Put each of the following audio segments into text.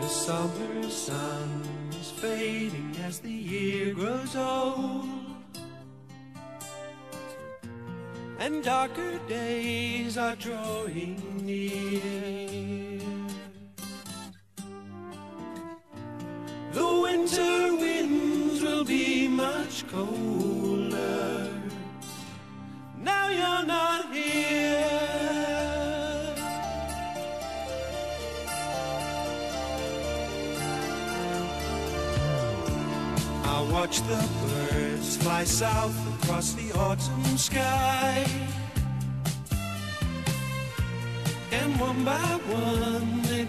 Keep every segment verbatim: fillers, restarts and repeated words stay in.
The summer sun is fading as the year grows old, and darker days are drawing near. The winter winds will be much colder now you're not here. I watch the birds fly south across the autumn sky, and one by one they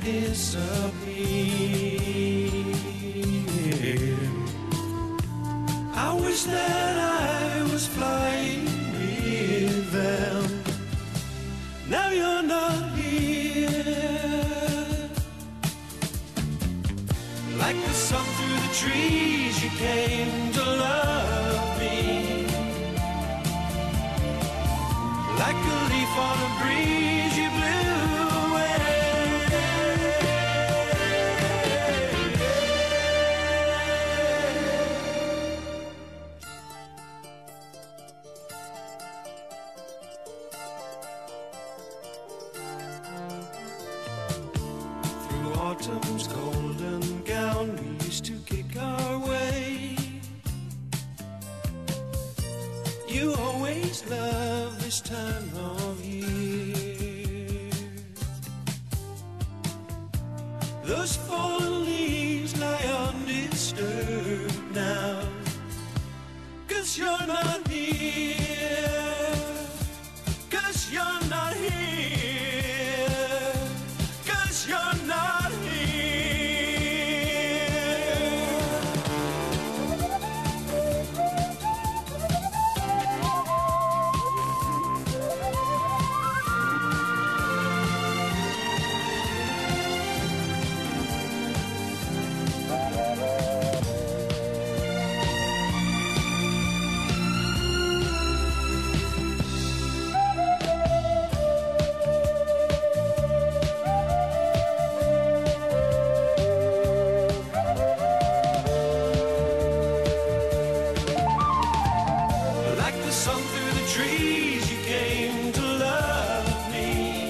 disappear. I wish that I was flying with them. Now you're not here. Like the sun through the trees, you came to love me. Like a leaf on a breeze, you blew away. Through autumn's golden gown, we used to kick our way. You always love this time of year. Those fallen leaves lie undisturbed now, 'cause you're not here. 'Cause you're not here. 'Cause you're not trees, you came to love me.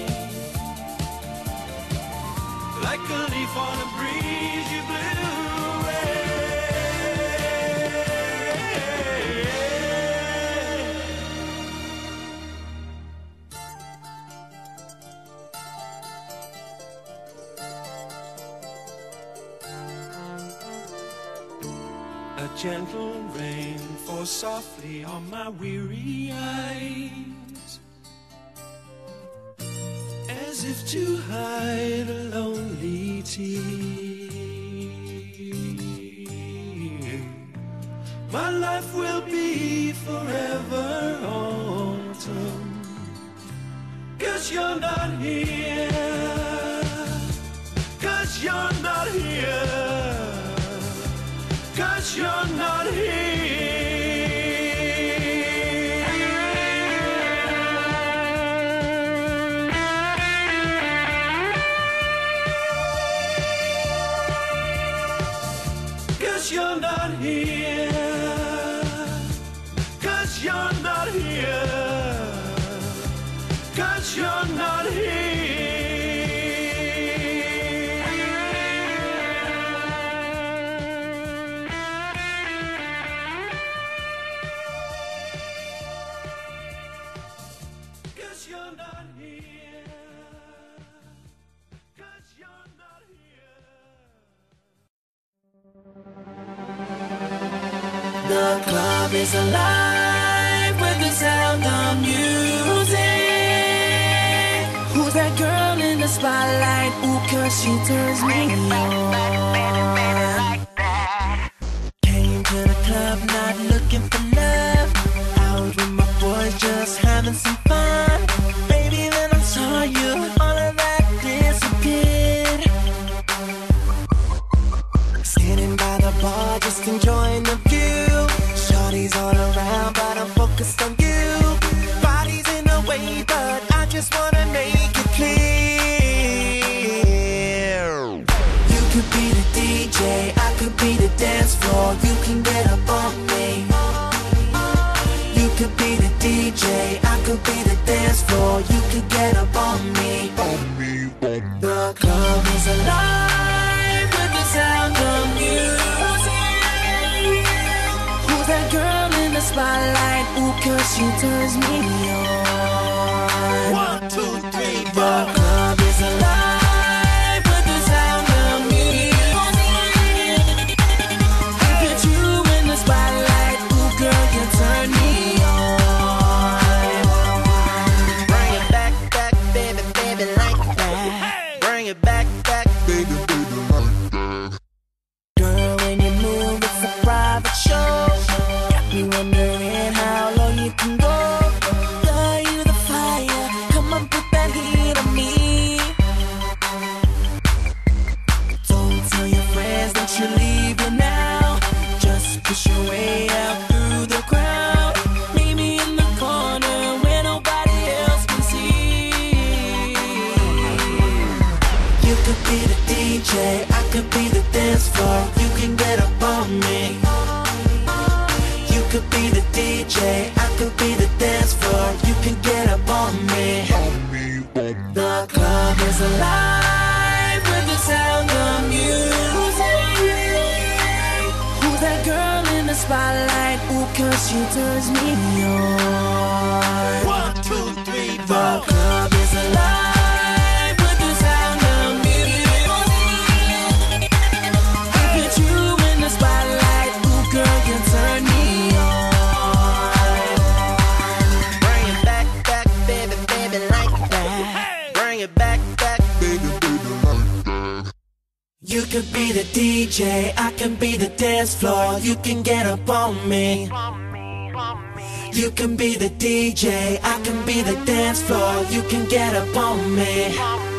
Like a leaf on a breeze, you blew away. A gentle rain falls softly on my weary eyes, as if to hide a lonely tear. My life will be forever autumn, 'cause you're not here. 'Cause you're not here. 'Cause you're not here. Cause you're not here. Cause you're not here. Cause you're not here. The club is alive with the sound of music. Who's that girl in the spotlight? Ooh, 'cause she turns me on. Came to the club not looking for love, out with my boys just having some fun. Baby, then I saw you, all of that disappeared. Sitting by the bar just enjoying the view. Shorties all around, but I'm focused on you. Body's in the way, but I just wanna make it clear. You could be could be the D J, I could be the dance floor. You could get up on me. The club is alive with the sound of music. Who's that girl in the spotlight? Ooh, 'cause she turns me on. One, two, three, The four. club is alive with the sound of music. I put you in the spotlight. Ooh, girl, you turn me on. Bring it back, back, baby, baby, like that. Bring it back, back, baby, baby, like that. Girl, when you move, it's a private show. Got me wondering how low you can go. Girl, you the fire. Come on, put that heat on me. Don't tell your friends that you're leaving now. Just push your way out through the crowd. Meet me in the corner where nobody else can see. You could be the D J, I could be the dance floor. You can get up on me. You could be the D J, I could be the dance floor. You can get up on me. The club is alive with the sound of music. Who's that girl in the spotlight? Ooh, 'cause she turns me on. One, two, three, The four. club is alive with the sound of music. I put you in the spotlight. Ooh, girl, you turn me on. Bring it back, back, baby, baby, like that. Bring it back, back, baby, baby, like that. You could be the D J, I can be the dance floor. You can get up on me. You can be the D J, I can be the dance floor. You can get up on me.